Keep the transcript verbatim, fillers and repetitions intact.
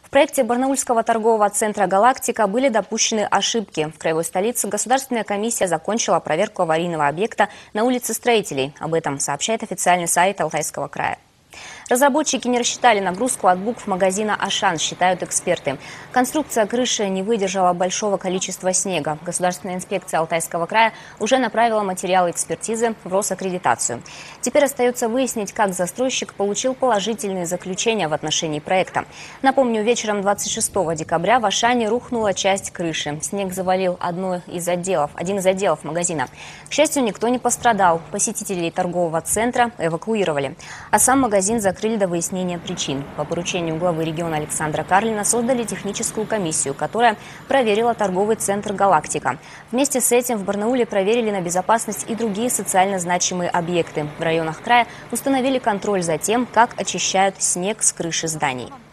В проекте Барнаульского торгового центра «Галактика» были допущены ошибки. В краевой столице Государственная комиссия закончила проверку аварийного объекта на улице Строителей. Об этом сообщает официальный сайт Алтайского края. Разработчики не рассчитали нагрузку от букв магазина «Ашан», считают эксперты. Конструкция крыши не выдержала большого количества снега. Государственная инспекция Алтайского края уже направила материалы экспертизы в Росаккредитацию. Теперь остается выяснить, как застройщик получил положительные заключения в отношении проекта. Напомню, вечером двадцать шестого декабря в Ашане рухнула часть крыши. Снег завалил одно из отделов, один из отделов магазина. К счастью, никто не пострадал. Посетителей торгового центра эвакуировали. А сам магазин закрыли до выяснения причин. По поручению главы региона Александра Карлина создали техническую комиссию, которая проверила торговый центр «Галактика». Вместе с этим в Барнауле проверили на безопасность и другие социально значимые объекты. В районах края установили контроль за тем, как очищают снег с крыши зданий.